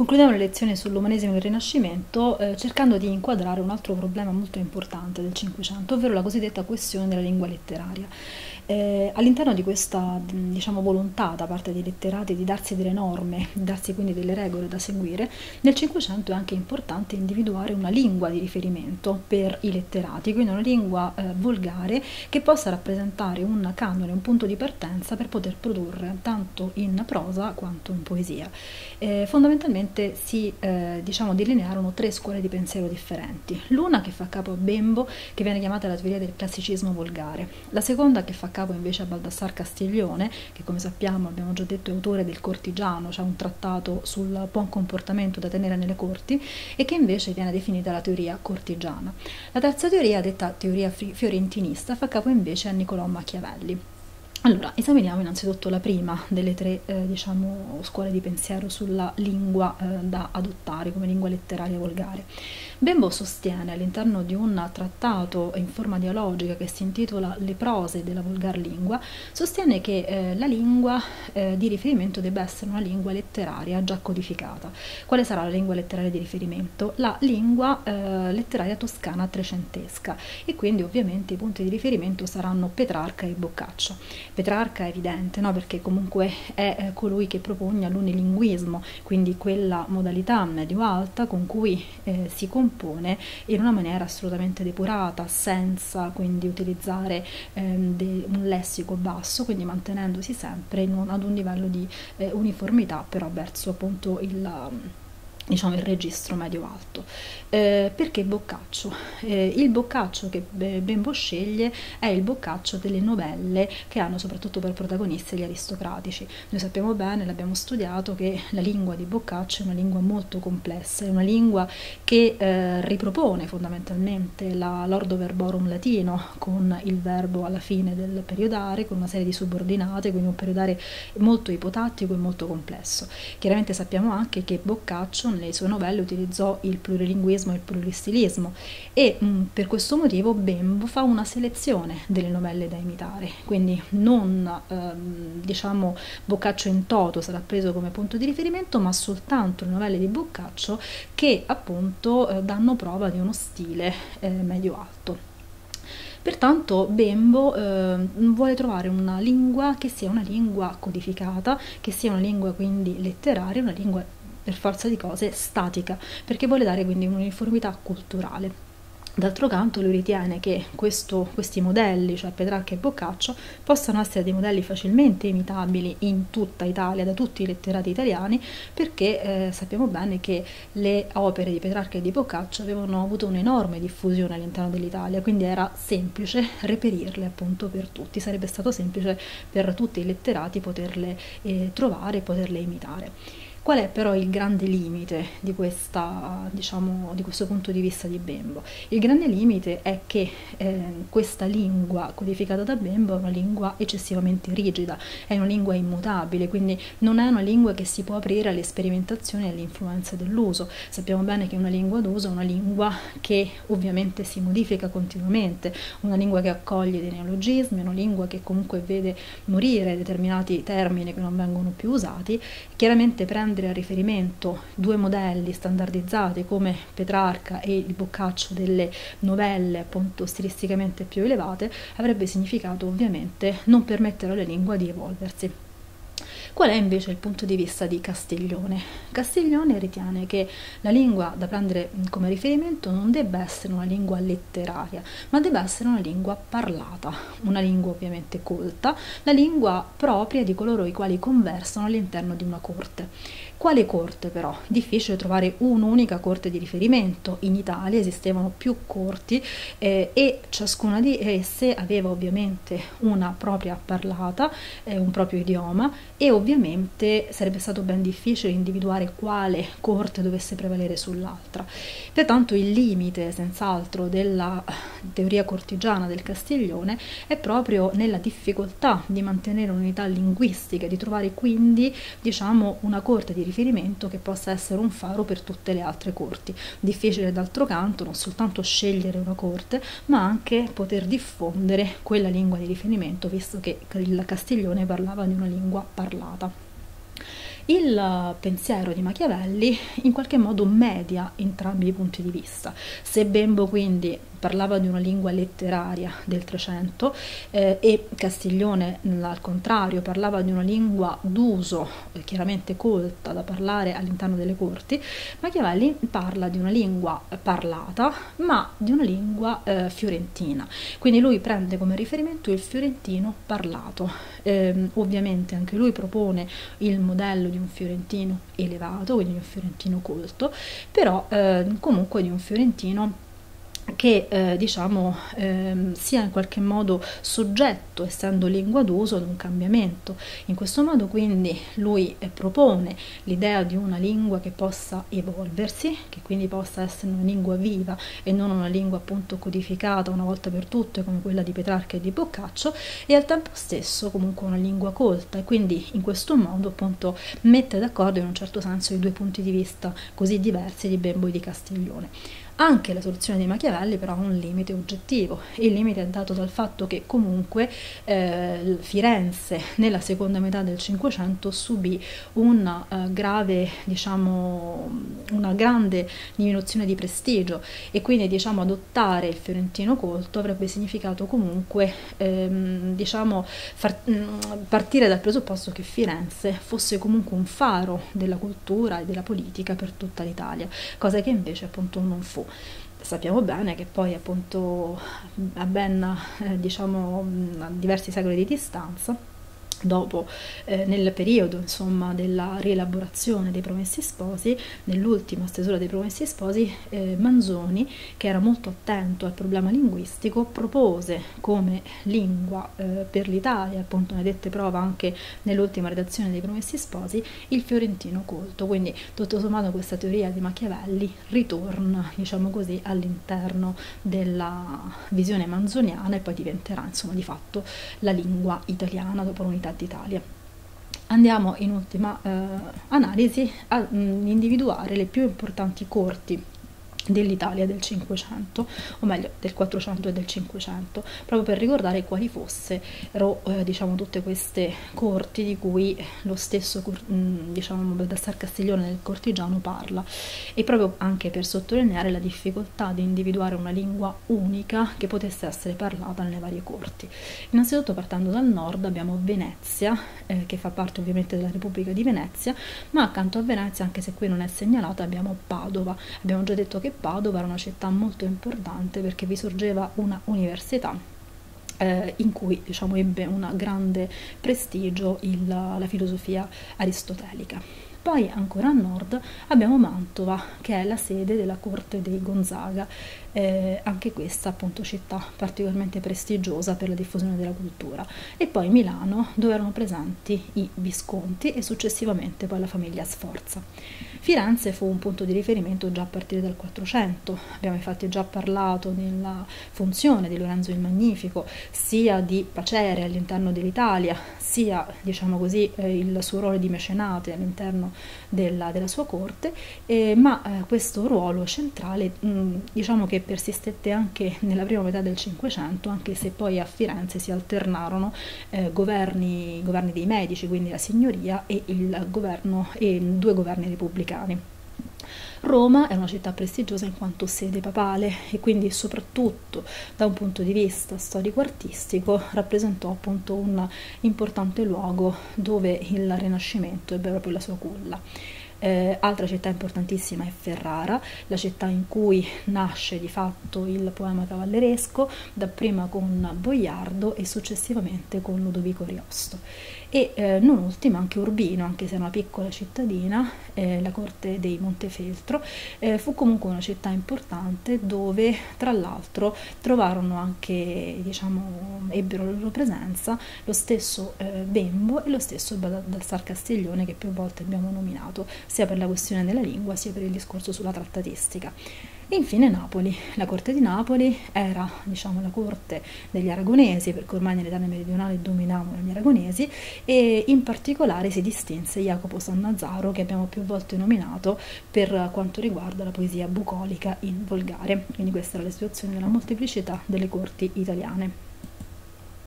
Concludiamo le lezioni sull'umanesimo e il Rinascimento cercando di inquadrare un altro problema molto importante del Cinquecento, ovvero la cosiddetta questione della lingua letteraria. All'interno di questa volontà da parte dei letterati di darsi delle norme, di darsi quindi delle regole da seguire, nel Cinquecento è anche importante individuare una lingua di riferimento per i letterati, quindi una lingua volgare che possa rappresentare un canone, un punto di partenza per poter produrre tanto in prosa quanto in poesia. Fondamentalmente si delinearono tre scuole di pensiero differenti. L'una che fa capo a Bembo, che viene chiamata la teoria del classicismo volgare, la seconda che fa capo invece a Baldassar Castiglione, che come sappiamo abbiamo già detto è autore del Cortigiano, cioè un trattato sul buon comportamento da tenere nelle corti, e che invece viene definita la teoria cortigiana. La terza teoria, detta teoria fiorentinista, fa capo invece a Niccolò Machiavelli. Allora, esaminiamo innanzitutto la prima delle tre scuole di pensiero sulla lingua da adottare come lingua letteraria volgare. Bembo sostiene all'interno di un trattato in forma dialogica che si intitola Le prose della volgar lingua, sostiene che la lingua di riferimento debba essere una lingua letteraria già codificata. Quale sarà la lingua letteraria di riferimento? La lingua letteraria toscana trecentesca, e quindi ovviamente i punti di riferimento saranno Petrarca e Boccaccio. Petrarca è evidente, no? Perché comunque è colui che propugna l'unilinguismo, quindi quella modalità medio-alta con cui si compone in una maniera assolutamente depurata, senza quindi utilizzare un lessico basso, quindi mantenendosi sempre ad un livello di uniformità, però verso appunto il registro medio-alto. Perché Boccaccio? Il Boccaccio che Bembo sceglie è il Boccaccio delle novelle che hanno soprattutto per protagonisti gli aristocratici. Noi sappiamo bene, l'abbiamo studiato, che la lingua di Boccaccio è una lingua molto complessa, è una lingua che ripropone fondamentalmente l'ordo verborum latino con il verbo alla fine del periodare, con una serie di subordinate, quindi un periodare molto ipotattico e molto complesso. Chiaramente sappiamo anche che Boccaccio nelle sue novelle utilizzò il plurilinguismo e il pluristilismo, e per questo motivo Bembo fa una selezione delle novelle da imitare, quindi non Boccaccio in toto sarà preso come punto di riferimento, ma soltanto le novelle di Boccaccio che appunto danno prova di uno stile medio-alto. Pertanto Bembo vuole trovare una lingua che sia una lingua codificata, che sia una lingua quindi letteraria, una lingua per forza di cose statica, perché vuole dare quindi un'uniformità culturale. D'altro canto lui ritiene che questi modelli, cioè Petrarca e Boccaccio, possano essere dei modelli facilmente imitabili in tutta Italia, da tutti i letterati italiani, perché sappiamo bene che le opere di Petrarca e di Boccaccio avevano avuto un'enorme diffusione all'interno dell'Italia, quindi era semplice reperirle appunto per tutti, sarebbe stato semplice per tutti i letterati poterle trovare e poterle imitare. Qual è però il grande limite di questo punto di vista di Bembo? Il grande limite è che questa lingua codificata da Bembo è una lingua eccessivamente rigida, è una lingua immutabile, quindi non è una lingua che si può aprire alle sperimentazioni e alle influenze dell'uso. Sappiamo bene che una lingua d'uso è una lingua che ovviamente si modifica continuamente, una lingua che accoglie dei neologismi, una lingua che comunque vede morire determinati termini che non vengono più usati. Chiaramente prendere a riferimento due modelli standardizzati come Petrarca e il Boccaccio delle novelle appunto stilisticamente più elevate avrebbe significato ovviamente non permettere alla lingua di evolversi. Qual è invece il punto di vista di Castiglione? Castiglione ritiene che la lingua da prendere come riferimento non debba essere una lingua letteraria, ma debba essere una lingua parlata, una lingua ovviamente colta, la lingua propria di coloro i quali conversano all'interno di una corte. Quale corte però? Difficile trovare un'unica corte di riferimento. In Italia esistevano più corti e ciascuna di esse aveva ovviamente una propria parlata, un proprio idioma, e ovviamente sarebbe stato ben difficile individuare quale corte dovesse prevalere sull'altra. Pertanto il limite senz'altro della teoria cortigiana del Castiglione è proprio nella difficoltà di mantenere un'unità linguistica, di trovare quindi una corte di riferimento che possa essere un faro per tutte le altre corti. Difficile d'altro canto non soltanto scegliere una corte, ma anche poter diffondere quella lingua di riferimento, visto che il Castiglione parlava di una lingua parlata. Il pensiero di Machiavelli in qualche modo media entrambi i punti di vista. Se Bembo quindi parlava di una lingua letteraria del Trecento e Castiglione al contrario parlava di una lingua d'uso chiaramente colta da parlare all'interno delle corti, Machiavelli parla di una lingua parlata ma di una lingua fiorentina, quindi lui prende come riferimento il fiorentino parlato. Ovviamente anche lui propone il modello di un fiorentino elevato, quindi di un fiorentino colto, però comunque di un fiorentino che sia in qualche modo soggetto, essendo lingua d'uso, ad un cambiamento. In questo modo quindi lui propone l'idea di una lingua che possa evolversi, che quindi possa essere una lingua viva e non una lingua appunto codificata una volta per tutte come quella di Petrarca e di Boccaccio, e al tempo stesso comunque una lingua colta, e quindi in questo modo appunto mette d'accordo in un certo senso i due punti di vista così diversi di Bembo e di Castiglione. Anche la soluzione di Machiavelli però ha un limite oggettivo. Il limite è dato dal fatto che comunque Firenze nella seconda metà del Cinquecento subì una grande diminuzione di prestigio, e quindi adottare il fiorentino colto avrebbe significato comunque partire dal presupposto che Firenze fosse comunque un faro della cultura e della politica per tutta l'Italia, cosa che invece appunto non fu. Sappiamo bene che poi appunto a diversi secoli di distanza, dopo nel periodo della rielaborazione dei Promessi Sposi, nell'ultima stesura dei Promessi Sposi, Manzoni, che era molto attento al problema linguistico, propose come lingua per l'Italia, appunto ne dette prova anche nell'ultima redazione dei Promessi Sposi, il fiorentino colto. Quindi tutto sommato questa teoria di Machiavelli ritorna all'interno della visione manzoniana e poi diventerà di fatto la lingua italiana dopo l'unità d'Italia. Andiamo in ultima analisi a individuare le più importanti corti dell'Italia del Cinquecento, o meglio del Quattrocento e del Cinquecento, proprio per ricordare quali fossero tutte queste corti di cui lo stesso Baldassar Castiglione nel Cortigiano parla, e proprio anche per sottolineare la difficoltà di individuare una lingua unica che potesse essere parlata nelle varie corti. Innanzitutto, partendo dal nord, abbiamo Venezia, che fa parte ovviamente della Repubblica di Venezia, ma accanto a Venezia, anche se qui non è segnalata, abbiamo Padova. Abbiamo già detto che Padova era una città molto importante perché vi sorgeva una università in cui ebbe un grande prestigio la filosofia aristotelica. Poi ancora a nord abbiamo Mantova, che è la sede della corte dei Gonzaga, anche questa appunto città particolarmente prestigiosa per la diffusione della cultura, e poi Milano, dove erano presenti i Visconti e successivamente poi la famiglia Sforza. Firenze fu un punto di riferimento già a partire dal Quattrocento. Abbiamo infatti già parlato della funzione di Lorenzo il Magnifico, sia di pacere all'interno dell'Italia, sia il suo ruolo di mecenate all'interno della sua corte, ma questo ruolo centrale che persistette anche nella prima metà del Cinquecento, anche se poi a Firenze si alternarono governi dei Medici, quindi la signoria, e due governi repubblicani. Roma è una città prestigiosa in quanto sede papale, e quindi soprattutto da un punto di vista storico-artistico rappresentò appunto un importante luogo dove il Rinascimento ebbe proprio la sua culla. Altra città importantissima è Ferrara, la città in cui nasce di fatto il poema cavalleresco, dapprima con Boiardo e successivamente con Ludovico Ariosto. E non ultima anche Urbino, anche se è una piccola cittadina, la corte dei Montefeltro, fu comunque una città importante dove tra l'altro trovarono anche, ebbero la loro presenza lo stesso Bembo e lo stesso Baldassar Castiglione, che più volte abbiamo nominato, sia per la questione della lingua sia per il discorso sulla trattatistica. E infine Napoli. La corte di Napoli era la corte degli aragonesi, perché ormai nell'Italia meridionale dominavano gli aragonesi, e in particolare si distinse Jacopo Sannazzaro, che abbiamo più volte nominato per quanto riguarda la poesia bucolica in volgare. Quindi questa era la situazione della molteplicità delle corti italiane.